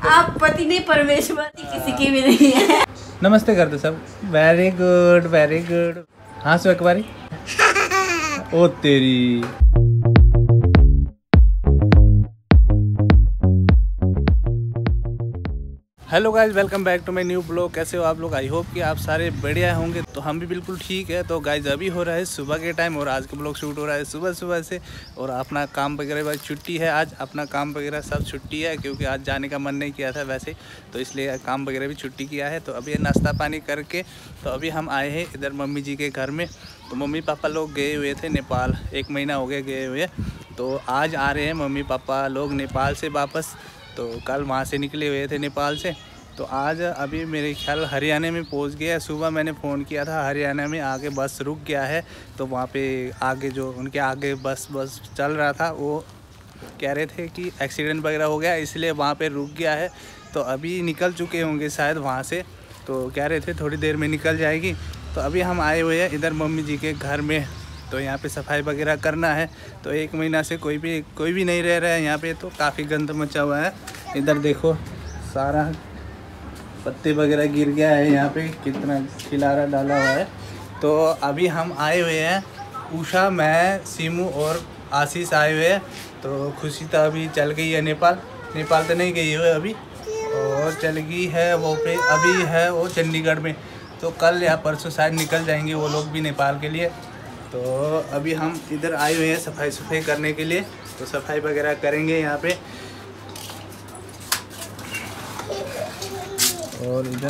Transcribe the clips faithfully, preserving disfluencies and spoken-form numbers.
आप पति नहीं परमेश्वर किसी की भी नहीं है। नमस्ते कर दो सब। Very good very good. हाँ सो एक बारी। ओ तेरी। Hello guys, welcome back to my new blog. कैसे हो आप लोग? आई होप कि आप सारे बढ़िया होंगे। तो हम भी बिल्कुल ठीक है। तो गाइज अभी हो रहा है सुबह के टाइम और आज का ब्लॉग शूट हो रहा है सुबह सुबह से। और अपना काम वगैरह छुट्टी है आज, अपना काम वगैरह सब छुट्टी है क्योंकि आज जाने का मन नहीं किया था वैसे, तो इसलिए काम वगैरह भी छुट्टी किया है। तो अभी नाश्ता पानी करके तो अभी हम आए हैं इधर मम्मी जी के घर में। तो मम्मी पापा लोग गए हुए थे नेपाल, एक महीना हो गया गए हुए। तो आज आ रहे हैं मम्मी पापा लोग नेपाल से वापस। तो कल वहाँ से निकले हुए थे नेपाल से। तो आज अभी मेरे ख्याल हरियाणा में पहुंच गया। सुबह मैंने फ़ोन किया था, हरियाणा में आगे बस रुक गया है। तो वहाँ पे आगे जो उनके आगे बस बस चल रहा था वो कह रहे थे कि एक्सीडेंट वगैरह हो गया इसलिए वहाँ पे रुक गया है। तो अभी निकल चुके होंगे शायद वहाँ से। तो कह रहे थे थोड़ी देर में निकल जाएगी। तो अभी हम आए हुए हैं इधर मम्मी जी के घर में। तो यहाँ पे सफाई वगैरह करना है। तो एक महीना से कोई भी कोई भी नहीं रह रहा है यहाँ पे। तो काफ़ी गंद मचा हुआ है। इधर देखो सारा पत्ते वगैरह गिर गया है यहाँ पे, कितना खिलारा डाला हुआ है। तो अभी हम आए हुए हैं, उषा मैं सीमू और आशीष आए हुए हैं। तो खुशी तो अभी चल गई है नेपाल। नेपाल तो नहीं गई है अभी, और चल गई है वो पे अभी है वो चंडीगढ़ में। तो कल या परसों शायद निकल जाएंगे वो लोग भी नेपाल के लिए। तो अभी हम इधर आए हुए हैं सफाई सफाई करने के लिए। तो सफाई वगैरह करेंगे यहाँ पे। और इधर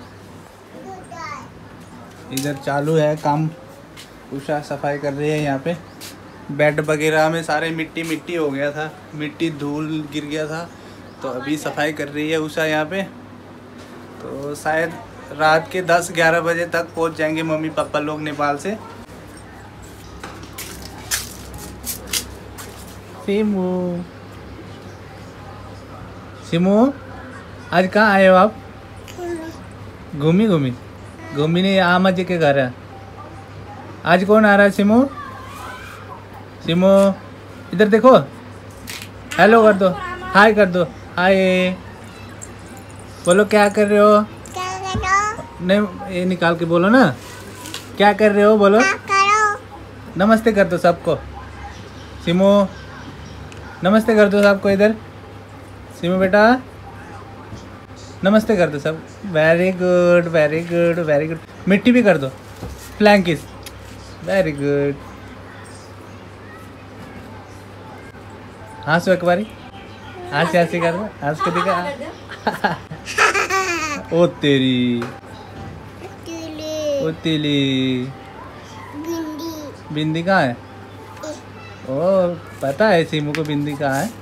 इधर चालू है काम, उषा सफाई कर रही है यहाँ पे। बेड वगैरह में सारे मिट्टी मिट्टी हो गया था, मिट्टी धूल गिर गया था। तो अभी सफाई कर रही है उषा यहाँ पे। तो शायद रात के दस ग्यारह बजे तक पहुँच जाएंगे मम्मी पापा लोग नेपाल से। सिमू सिमू आज कहाँ आए हो आप? घूमी घूमी घूमी नहीं, आमा जी के घर है। आज कौन आ रहा है? सिमू सिमू इधर देखो, हेलो कर दो, हाय कर दो, हाय बोलो। क्या कर रहे हो? नहीं ये निकाल के बोलो ना, क्या कर रहे हो बोलो। नमस्ते कर दो सबको। सिमू नमस्ते कर दो सबको। इधर सिमू बेटा नमस्ते कर दो सब। Very good very good very good. मिट्टी भी कर दो, फ्लैंक किस। Very good. हाँ सो एक बारी। हाँ से हंसी कर दो, हंस के दिखा। ओ तेरी, ओ तेली। बिंदी कहाँ है? ओ पता है सीमू को बिंदी कहाँ है।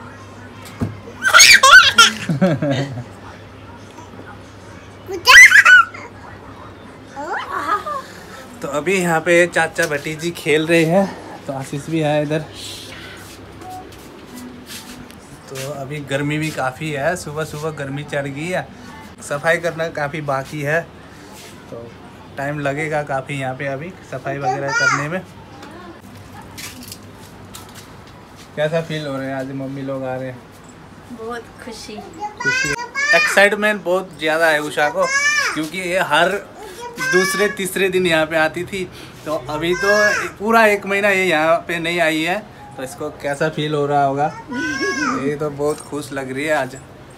तो अभी यहाँ पे चाचा भतीजी खेल रहे हैं। तो आशीष भी है इधर। तो अभी गर्मी भी काफ़ी है, सुबह सुबह गर्मी चढ़ गई है। सफाई करना काफ़ी बाकी है, तो टाइम लगेगा काफ़ी यहाँ पे अभी सफाई वगैरह करने में। कैसा फील हो रहा है आज मम्मी लोग आ रहे हैं? बहुत खुशी खुशी एक्साइटमेंट बहुत ज़्यादा है उषा को, क्योंकि ये हर दूसरे तीसरे दिन यहाँ पे आती थी। तो अभी तो पूरा एक महीना ये यहाँ पे नहीं आई है। तो इसको कैसा फील हो रहा होगा? ये तो बहुत खुश लग रही है आज।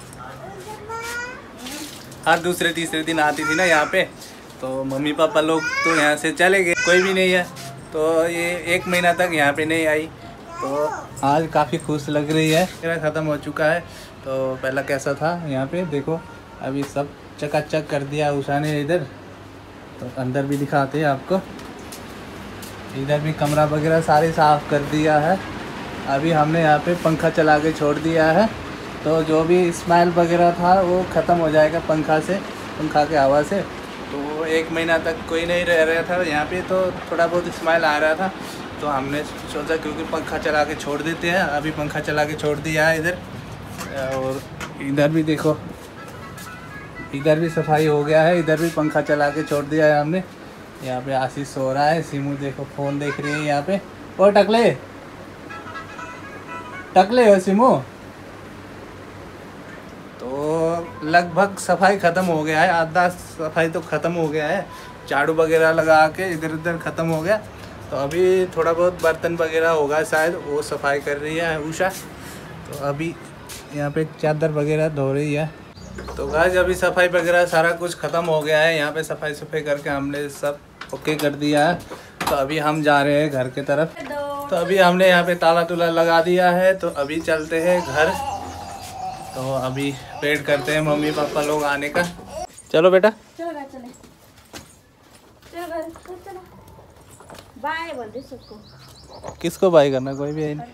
हर दूसरे तीसरे दिन आती थी ना यहाँ पे। तो मम्मी पापा लोग तो यहाँ से चले गए, कोई भी नहीं है। तो ये एक महीना तक यहाँ पे नहीं आई। तो आज काफ़ी खुश लग रही है। मेरा ख़त्म हो चुका है। तो पहला कैसा था यहाँ पे देखो, अभी सब चकाचक कर दिया उषा ने इधर। तो अंदर भी दिखाते हैं आपको। इधर भी कमरा वगैरह सारे साफ़ कर दिया है। अभी हमने यहाँ पे पंखा चला के छोड़ दिया है। तो जो भी स्मेल वगैरह था वो ख़त्म हो जाएगा पंखा से, पंखा के हवा से। तो एक महीना तक कोई नहीं रह रहा था यहाँ पे, तो थोड़ा बहुत स्मेल आ रहा था। तो हमने सोचा क्योंकि पंखा चला के छोड़ देते हैं। अभी पंखा चला के छोड़ दिया है इधर। और इधर भी देखो, इधर भी सफाई हो गया है। इधर भी पंखा चला के छोड़ दिया है हमने। यहाँ पे आशीष सो रहा है, सीमू देखो फ़ोन देख रही है यहाँ पे। और टकले टकले हो सीमू। तो लगभग सफाई ख़त्म हो गया है, आधा सफाई तो ख़त्म हो गया है। झाड़ू वगैरह लगा के इधर उधर ख़त्म हो गया। तो अभी थोड़ा बहुत बर्तन वगैरह होगा शायद, वो सफाई कर रही है उषा। तो अभी यहाँ पे चादर वगैरह धो रही है। तो गाइस अभी सफाई वगैरह सारा कुछ ख़त्म हो गया है। यहाँ पे सफाई सफाई करके हमने सब ओके कर दिया है। तो अभी हम जा रहे हैं घर की तरफ। तो अभी हमने यहाँ पे ताला तुला लगा दिया है। तो अभी चलते हैं घर। तो अभी वेट करते हैं मम्मी पापा लोग आने का। चलो बेटा, चलो घर चले, चलो घर चलो। बाय बोल दे सबको। किसको बाय करना, कोई भी है नहीं।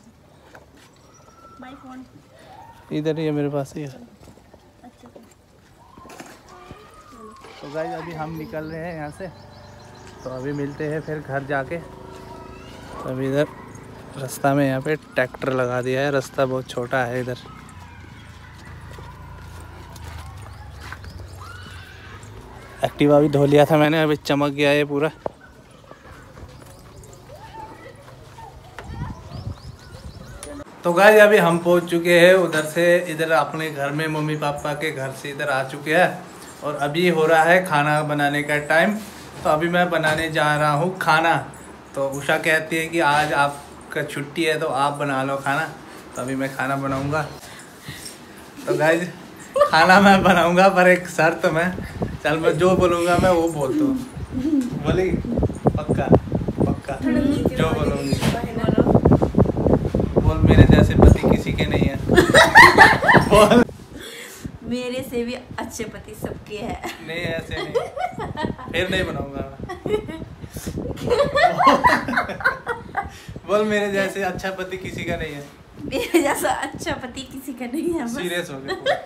बाय फोन इधर ही है, मेरे पास ही है। तो गाइस अभी हम निकल रहे हैं यहाँ से। तो अभी मिलते हैं फिर घर जाके। तो अभी इधर रास्ता में यहाँ पे ट्रैक्टर लगा दिया है, रास्ता बहुत छोटा है इधर। एक्टिवा भी धो लिया था मैंने, अभी चमक गया है पूरा। तो गाइस अभी हम पहुंच चुके हैं उधर से इधर अपने घर में, मम्मी पापा के घर से इधर आ चुके हैं। और अभी हो रहा है खाना बनाने का टाइम। तो अभी मैं बनाने जा रहा हूँ खाना। तो उषा कहती है कि आज आपका छुट्टी है तो आप बना लो खाना। तो अभी मैं खाना बनाऊँगा। तो गाइस खाना मैं बनाऊँगा पर एक शर्त में, चल मैं जो बोलूँगा मैं वो बोल दूँ। बोली पक्का पक्का जो बोलूँगी। बोल मेरे जैसे पति किसी के नहीं है। बोल मेरे से भी अच्छे पति सबके हैं। नहीं ऐसे नहीं, फिर नहीं बनाऊंगा। बोल मेरे जैसे अच्छा पति किसी का नहीं है। मेरे जैसा अच्छा पति किसी का नहीं है। सीरियस हो गए,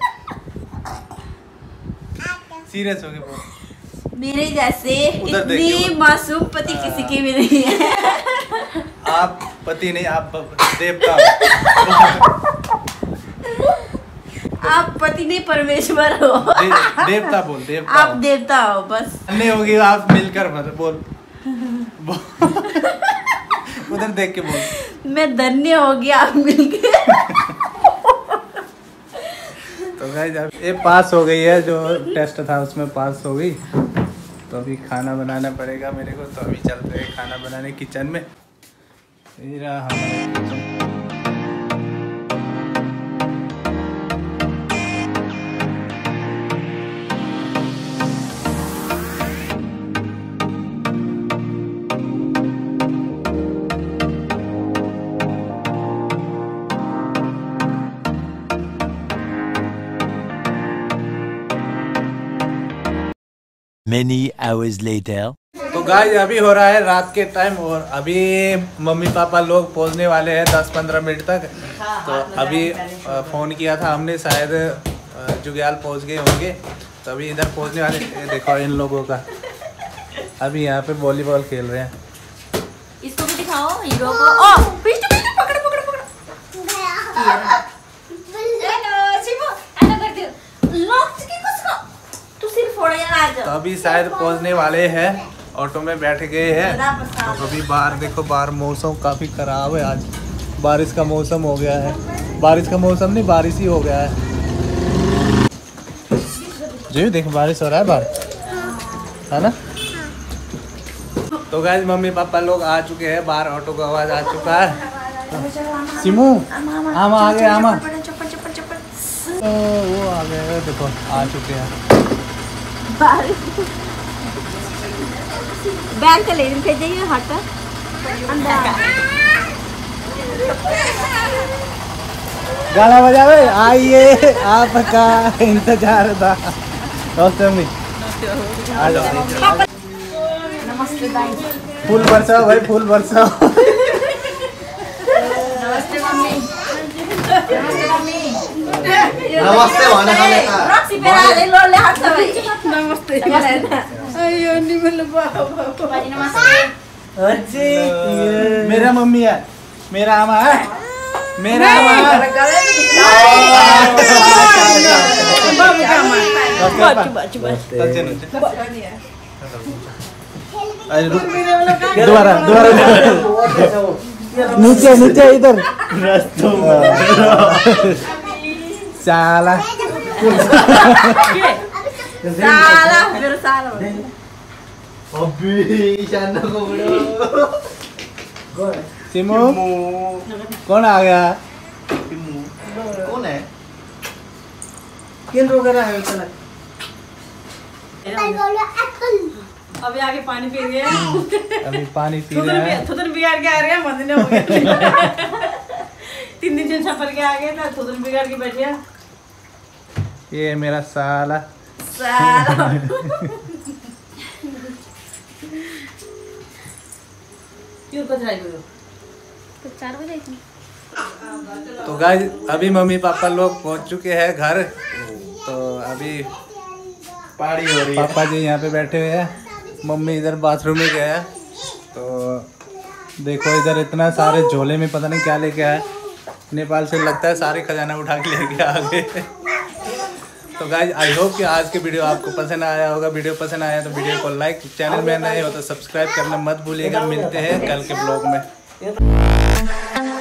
सीरियस हो गए। मेरे जैसे उधर इतनी देखिए। मासूम पति किसी के भी नहीं है। आप पति नहीं, आप देवता हो। आप पति नहीं परमेश्वर हो। दे, देवता बोल, देवता आप हो। देवता हो बस। नहीं होगी आप मिलकर मत बोल, बोल। उधर देख के बोल। मैं धन्य हो गया आप मिलके। तो गाइस अब ये पास हो गई है, जो टेस्ट था उसमें पास हो गई। तो अभी खाना बनाना पड़ेगा मेरे को। तो अभी चलते हैं खाना बनाने किचन में। ये रहा हमारा किचन। Many hours later. तो गाइस अभी हो रहा है रात के टाइम और अभी मम्मी पापा लोग पहुंचने वाले हैं दस पंद्रह मिनट तक। तो अभी फ़ोन किया था हमने, शायद जुग्याल पहुंच गए होंगे। तो अभी इधर पहुंचने वाले। देखो इन लोगों का, अभी यहाँ पे वॉलीबॉल खेल रहे हैं। इसको भी दिखाओ हीरो को। ओ पिष्ट पिष्ट पकड़ पकड़ पकड़। हेलो शिवो, ऐसा कर दे। लॉक के किसको? तू सिर्फ फोड़ यार आ जा। तो अभी शायद पहुंचने वाले हैं, ऑटो में बैठ गए हैं। तो अभी बाहर देखो, बाहर मौसम काफ़ी ख़राब है। आज बारिश का मौसम हो गया है। बारिश का मौसम नहीं, बारिश ही हो गया है। जी देख बारिश हो रहा है बाहर, है ना। तो गाइस मम्मी पापा लोग आ चुके हैं बाहर, ऑटो का आवाज़ आ चुका है। सिमू आमा आ गए, आमा चप्पल चप्पल चप्पल। तो वो आ गए, देखो आ चुके हैं। बैंक का लेने भेजिए हट अंदर। गाना बजावे, आइए आपका इंतजार था। नमस्ते मम्मी, आ जाओ। नमस्ते भाई। फूल बरसाओ भाई, फूल बरसाओ। नमस्ते मम्मी। नमस्ते मम्मी। नमस्ते वाला खाने का। रॉक्सी पे आ ले लो ले हाथ से भाई। नमस्ते। अयो निमल बाबा। भाई नमस्ते। अच्छी मेरा मम्मी है, मेरा आमा है, मेरा आमा है। दोबारा दोबारा नीचे नीचे इधर साला साला मेरा साला अभी ईशान को बड़ो सिमू कौन आ गया? कौन है? किन वगैरह है चला अभी आगे पानी पी रहे हैं अभी पानी पी रहा थोड़ा है। थोड़ा बिगाड़ के आ रहे हैं मंदिर हो गया तीन दिन से छपर के आ गए था थोड़ा बिगाड़ के बैठ गया ये मेरा साला साला क्यों कचरा गयो तो चार बजे तो गाइस अभी मम्मी पापा लोग पहुंच चुके हैं घर। तो अभी पार्टी हो रही है। पापा जी यहाँ पे बैठे हुए हैं, मम्मी इधर बाथरूम में गया है। तो देखो इधर इतना सारे झोले में पता नहीं क्या लेके आया, नेपाल से लगता है सारे खजाना उठा के लेके आ गए। तो गाइज आई होप कि आज के वीडियो आपको पसंद आया होगा। वीडियो पसंद आया तो वीडियो को लाइक, चैनल में नए हो तो सब्सक्राइब करना मत भूलिएगा। मिलते हैं कल के ब्लॉग में।